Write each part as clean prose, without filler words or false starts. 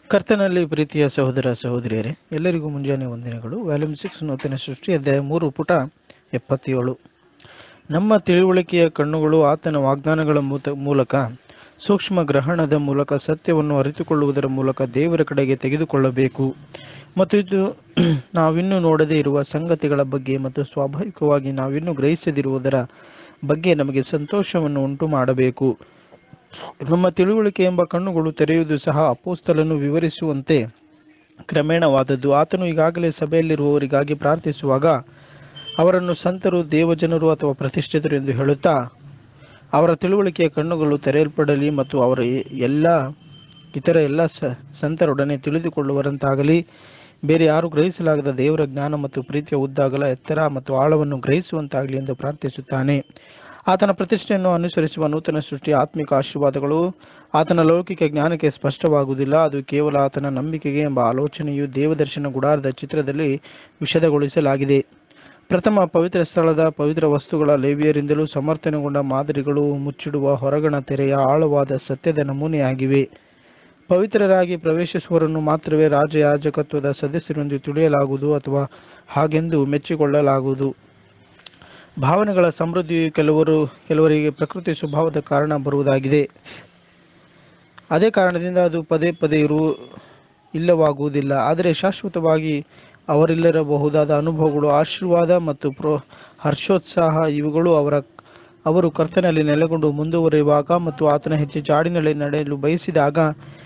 ಕರ್ತನಲ್ಲಿ ಪ್ರೀತಿಯ ಸಹೋದರ ಸಹೋದರಿಯರೇ, ಎಲ್ಲರಿಗೂ ಮುಂಜಾನೆ ವಂದನೆಗಳು. ವ್ಯಾಲ್ಯೂಮ್ 6 ನೂತನ ಸೃಷ್ಟಿ ಅಧ್ಯಾಯ 3 ಪುಟ 77. ನಮ್ಮ ತಿಳುವಳಿಕೆಯ ಕಣ್ಣುಗಳು ಆತನ ವಾಗ್ದಾನಗಳ ಮೂಲಕ ಸೂಕ್ಷ್ಮ ಗ್ರಹಣದ ಮೂಲಕ ಸತ್ಯವನ್ನು ಅರಿತುಕೊಳ್ಳುವುದರ ಮೂಲಕ ದೇವರ ಕಡೆಗೆ ತೆಗೆದುಕೊಳ್ಳಬೇಕು. ಮತ್ತು ಇದು ನಾವಿನ್ನೂ ನೋಡದೇ ಇರುವ ಸಂಗತಿಗಳ ಬಗ್ಗೆ ಮತ್ತು ಸ್ವಾಭಾವಿಕವಾಗಿ ನಾವಿನ್ನೂ ಗ್ರಹಿಸದಿರುವುದರ ಬಗ್ಗೆ ನಮಗೆ ಸಂತೋಷವನ್ನು ಉಂಟು ಮಾಡಬೇಕು. ನಮ್ಮ ತಿಳುವಳಿಕೆ ಎಂಬ ಕಣ್ಣುಗಳು ತೆರೆಯುವುದು ಸಹ ಅಪೊಸ್ತಲನು ವಿವರಿಸುವಂತೆ ಕ್ರಮೇಣವಾದದ್ದು. ಆತನು ಈಗಾಗಲೇ ಸಭೆಯಲ್ಲಿರುವವರಿಗಾಗಿ ಪ್ರಾರ್ಥಿಸುವಾಗ ಅವರನ್ನು ಸಂತರು, ದೇವಜನರು ಅಥವಾ ಪ್ರತಿಷ್ಠಿತರು ಎಂದು ಹೇಳುತ್ತಾ ಅವರ ತಿಳುವಳಿಕೆಯ ಕಣ್ಣುಗಳು ತೆರೆಯಲ್ಪಡಲಿ ಮತ್ತು ಅವರ ಇತರ ಎಲ್ಲ ಸಂತರೊಡನೆ ತಿಳಿದುಕೊಳ್ಳುವರಂತಾಗಲಿ. ಬೇರೆ ಯಾರು ಗ್ರಹಿಸಲಾಗದ ದೇವರ ಜ್ಞಾನ ಮತ್ತು ಪ್ರೀತಿಯ ಉದ್ದಾಗಲ, ಎತ್ತರ ಮತ್ತು ಆಳವನ್ನು ಗ್ರಹಿಸುವಂತಾಗಲಿ ಎಂದು ಪ್ರಾರ್ಥಿಸುತ್ತಾನೆ. ಆತನ ಪ್ರತಿಷ್ಠೆಯನ್ನು ಅನುಸರಿಸುವ ನೂತನ ಸೃಷ್ಟಿಯ ಆತ್ಮಿಕ ಆಶೀರ್ವಾದಗಳು ಆತನ ಲೌಕಿಕ ಜ್ಞಾನಕ್ಕೆ ಸ್ಪಷ್ಟವಾಗುವುದಿಲ್ಲ. ಅದು ಕೇವಲ ಆತನ ನಂಬಿಕೆಗೆ ಎಂಬ ಆಲೋಚನೆಯು ದೇವದರ್ಶನ ಗುಡಾರದ ಚಿತ್ರದಲ್ಲಿ ವಿಶದಗೊಳಿಸಲಾಗಿದೆ. ಪ್ರಥಮ ಪವಿತ್ರ ಸ್ಥಳದ ಪವಿತ್ರ ವಸ್ತುಗಳ ಲೇವಿಯರಿಂದಲೂ ಸಮರ್ಥನೆಗೊಂಡ ಮಾದರಿಗಳು ಮುಚ್ಚಿಡುವ ಹೊರಗಣ ತೆರೆಯ ಆಳವಾದ ಸತ್ಯದ ನಮೂನೆಯಾಗಿವೆ. ಪವಿತ್ರರಾಗಿ ಪ್ರವೇಶಿಸುವವರನ್ನು ಮಾತ್ರವೇ ರಾಜಯಾಜಕತ್ವದ ಸದಸ್ಯರೆಂದು ತಿಳಿಯಲಾಗುವುದು ಅಥವಾ ಹಾಗೆಂದು ಮೆಚ್ಚಿಕೊಳ್ಳಲಾಗುವುದು. ಭಾವನೆಗಳ ಸಮೃದ್ಧಿಯು ಕೆಲವರಿಗೆ ಪ್ರಕೃತಿ ಸ್ವಭಾವದ ಕಾರಣ ಬರುವುದಾಗಿದೆ. ಅದೇ ಕಾರಣದಿಂದ ಅದು ಪದೇ ಪದೇ ಇಲ್ಲವಾಗುವುದಿಲ್ಲ. ಆದರೆ ಶಾಶ್ವತವಾಗಿ ಅವರಿಲ್ಲಿರಬಹುದಾದ ಅನುಭವಗಳು, ಆಶೀರ್ವಾದ ಮತ್ತು ಹರ್ಷೋತ್ಸಾಹ ಇವುಗಳು ಅವರು ಕರ್ತನಲ್ಲಿ ನೆಲೆಗೊಂಡು ಮುಂದುವರಿಯುವಾಗ ಮತ್ತು ಆತನ ಹೆಚ್ಚು ಜಾಡಿನಲ್ಲಿ ನಡೆಯಲು ಬಯಸಿದಾಗ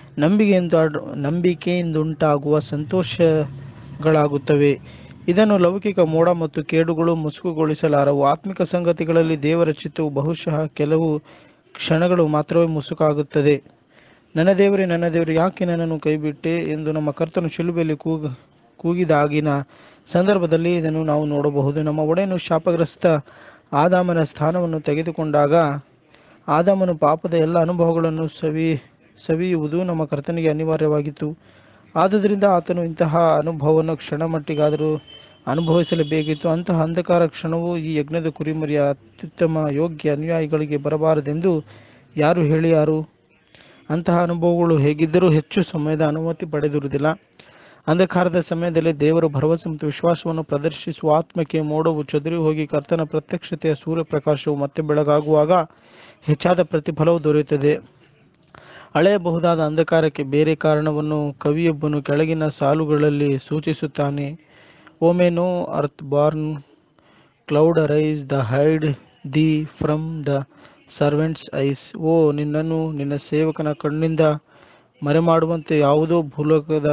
ನಂಬಿಕೆಯಿಂದುಂಟಾಗುವ ಸಂತೋಷಗಳಾಗುತ್ತವೆ. ಇದನ್ನು ಲೌಕಿಕ ಮೋಡ ಮತ್ತು ಕೇಡುಗಳು ಮುಸುಕುಗೊಳಿಸಲಾರವು. ಆತ್ಮಿಕ ಸಂಗತಿಗಳಲ್ಲಿ ದೇವರ ಚಿತ್ತವು ಬಹುಶಃ ಕೆಲವು ಕ್ಷಣಗಳು ಮಾತ್ರವೇ ಮುಸುಕಾಗುತ್ತದೆ. ನನ್ನ ದೇವರೇ, ನನ್ನ ದೇವರೇ, ಯಾಕೆ ನನ್ನನ್ನು ಕೈಬಿಟ್ಟೆ ಎಂದು ನಮ್ಮ ಕರ್ತನು ಶಿಲುಬೆಯಲ್ಲಿ ಕೂಗಿದಾಗಿನ ಸಂದರ್ಭದಲ್ಲಿ ಇದನ್ನು ನಾವು ನೋಡಬಹುದು. ನಮ್ಮ ಒಡೆಯನು ಶಾಪಗ್ರಸ್ತ ಆದಾಮನ ಸ್ಥಾನವನ್ನು ತೆಗೆದುಕೊಂಡಾಗ ಆದಾಮನು ಪಾಪದ ಎಲ್ಲ ಅನುಭವಗಳನ್ನು ಸವಿಯುವುದು ನಮ್ಮ ಕರ್ತನಿಗೆ ಅನಿವಾರ್ಯವಾಗಿತ್ತು. ಆದುದರಿಂದ ಆತನು ಇಂತಹ ಅನುಭವವನ್ನು ಕ್ಷಣಮಟ್ಟಿಗಾದರೂ ಅನುಭವಿಸಲೇಬೇಕಿತ್ತು. ಅಂತಹ ಅಂಧಕಾರ ಕ್ಷಣವು ಈ ಯಜ್ಞದ ಕುರಿಮರಿಯ ಅತ್ಯುತ್ತಮ ಯೋಗ್ಯ ಅನುಯಾಯಿಗಳಿಗೆ ಬರಬಾರದೆಂದು ಯಾರು ಹೇಳಿಯಾರು? ಅಂತಹ ಅನುಭವಗಳು ಹೇಗಿದ್ದರೂ ಹೆಚ್ಚು ಸಮಯದ ಅನುಮತಿ ಪಡೆದಿರುವುದಿಲ್ಲ. ಅಂಧಕಾರದ ಸಮಯದಲ್ಲಿ ದೇವರ ಭರವಸೆ ಮತ್ತು ವಿಶ್ವಾಸವನ್ನು ಪ್ರದರ್ಶಿಸುವ ಆತ್ಮಕ್ಕೆ ಮೋಡವು ಚದುರಿ ಹೋಗಿ ಕರ್ತನ ಪ್ರತ್ಯಕ್ಷತೆಯ ಸೂರ್ಯಪ್ರಕಾಶವು ಮತ್ತೆ ಬೆಳಗಾಗುವಾಗ ಹೆಚ್ಚಾದ ಪ್ರತಿಫಲವು ದೊರೆಯುತ್ತದೆ. ಅಳೆಯಬಹುದಾದ ಅಂಧಕಾರಕ್ಕೆ ಬೇರೆ ಕಾರಣವನ್ನು ಕವಿಯೊಬ್ಬನು ಕೆಳಗಿನ ಸಾಲುಗಳಲ್ಲಿ ಸೂಚಿಸುತ್ತಾನೆ. O may no earth-born cloud arise to hide thee from the servant's eyes. ಓ, ನಿನ್ನನ್ನು ನಿನ್ನ ಸೇವಕನ ಕಣ್ಣಿಂದ ಮರೆಮಾಡುವಂತೆ ಯಾವುದೋ ಭೂಲೋಕದ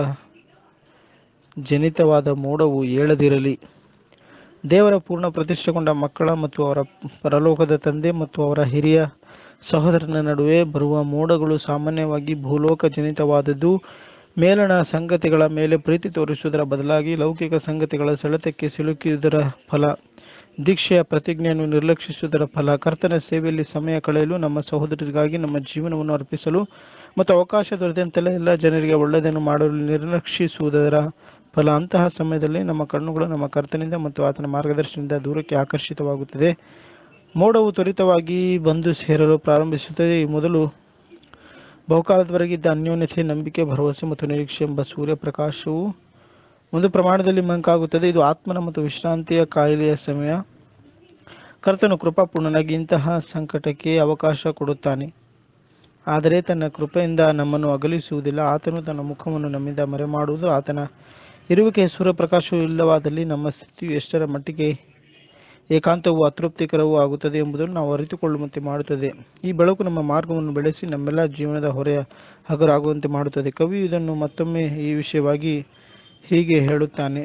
ಜನಿತವಾದ ಮೋಡವು ಏಳದಿರಲಿ. ದೇವರ ಪೂರ್ಣ ಪ್ರತಿಷ್ಠೆಗೊಂಡ ಮಕ್ಕಳ ಮತ್ತು ಅವರ ಪರಲೋಕದ ತಂದೆ ಮತ್ತು ಅವರ ಹಿರಿಯ ಸಹೋದರನ ನಡುವೆ ಬರುವ ಮೋಡಗಳು ಸಾಮಾನ್ಯವಾಗಿ ಭೂಲೋಕ ಜನಿತವಾದದ್ದು. ಮೇಲಣ ಸಂಗತಿಗಳ ಮೇಲೆ ಪ್ರೀತಿ ತೋರಿಸುವುದರ ಬದಲಾಗಿ ಲೌಕಿಕ ಸಂಗತಿಗಳ ಸೆಳೆತಕ್ಕೆ ಸಿಲುಕಿಯುವುದರ ಫಲ. ದೀಕ್ಷೆಯ ಪ್ರತಿಜ್ಞೆಯನ್ನು ನಿರ್ಲಕ್ಷಿಸುವುದರ ಫಲ. ಕರ್ತನ ಸೇವೆಯಲ್ಲಿ ಸಮಯ ಕಳೆಯಲು, ನಮ್ಮ ಸಹೋದರರಿಗಾಗಿ ನಮ್ಮ ಜೀವನವನ್ನು ಅರ್ಪಿಸಲು ಮತ್ತು ಅವಕಾಶ ದೊರೆತಂತೆಲ್ಲ ಎಲ್ಲ ಜನರಿಗೆ ಒಳ್ಳೆಯದನ್ನು ಮಾಡಲು ನಿರ್ಲಕ್ಷಿಸುವುದರ ಫಲ. ಅಂತಹ ಸಮಯದಲ್ಲಿ ನಮ್ಮ ಕಣ್ಣುಗಳು ನಮ್ಮ ಕರ್ತನಿಂದ ಮತ್ತು ಆತನ ಮಾರ್ಗದರ್ಶನದಿಂದ ದೂರಕ್ಕೆ ಆಕರ್ಷಿತವಾಗುತ್ತದೆ. ಮೋಡವು ತ್ವರಿತವಾಗಿ ಬಂದು ಸೇರಲು ಪ್ರಾರಂಭಿಸುತ್ತದೆ. ಈ ಮೊದಲು ಬಹುಕಾಲದವರೆಗೆ ಇದ್ದ ಅನ್ಯೋನ್ಯತೆ, ನಂಬಿಕೆ, ಭರವಸೆ ಮತ್ತು ನಿರೀಕ್ಷೆ ಎಂಬ ಸೂರ್ಯಪ್ರಕಾಶವು ಒಂದು ಪ್ರಮಾಣದಲ್ಲಿ ಮಂಕಾಗುತ್ತದೆ. ಇದು ಆತ್ಮನ ಮತ್ತು ವಿಶ್ರಾಂತಿಯ ಕಾಯಿಲೆಯ ಸಮಯ. ಕರ್ತನು ಕೃಪಾಪೂರ್ಣನಾಗಿ ಇಂತಹ ಸಂಕಟಕ್ಕೆ ಅವಕಾಶ ಕೊಡುತ್ತಾನೆ, ಆದರೆ ತನ್ನ ಕೃಪೆಯಿಂದ ನಮ್ಮನ್ನು ಅಗಲಿಸುವುದಿಲ್ಲ. ಆತನು ತನ್ನ ಮುಖವನ್ನು ನಮ್ಮಿಂದ ಮರೆಮಾಡುವುದು. ಆತನ ಇರುವಿಕೆಯ ಸೂರ್ಯಪ್ರಕಾಶವು ಇಲ್ಲವಾದಲ್ಲಿ ನಮ್ಮ ಸ್ಥಿತಿಯು ಎಷ್ಟರ ಮಟ್ಟಿಗೆ ಏಕಾಂತವೂ ಅತೃಪ್ತಿಕರವೂ ಆಗುತ್ತದೆ ಎಂಬುದನ್ನು ನಾವು ಅರಿತುಕೊಳ್ಳುವಂತೆ ಮಾಡುತ್ತದೆ. ಈ ಬೆಳಕು ನಮ್ಮ ಮಾರ್ಗವನ್ನು ಬೆಳೆಸಿ ನಮ್ಮೆಲ್ಲ ಜೀವನದ ಹೊರೆಯ ಹಗುರಾಗುವಂತೆ ಮಾಡುತ್ತದೆ. ಕವಿಯು ಇದನ್ನು ಮತ್ತೊಮ್ಮೆ ಈ ವಿಷಯವಾಗಿ ಹೀಗೆ ಹೇಳುತ್ತಾನೆ.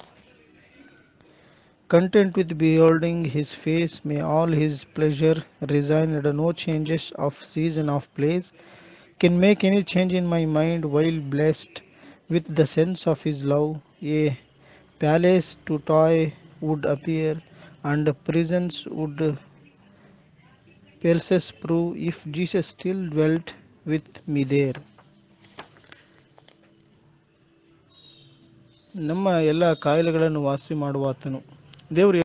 Content with beholding his face, may all his pleasure resign, and no changes of season of place can make any change in my mind. While blessed with the sense of his love, a palace to toy would appear, and prisons would palaces prove, if Jesus still dwelt with me there. ನಮ್ಮ ಎಲ್ಲ ಕಾಯಿಲೆಗಳನ್ನು ವಾಸಿ ಮಾಡುವಾತನು. ದೇವರು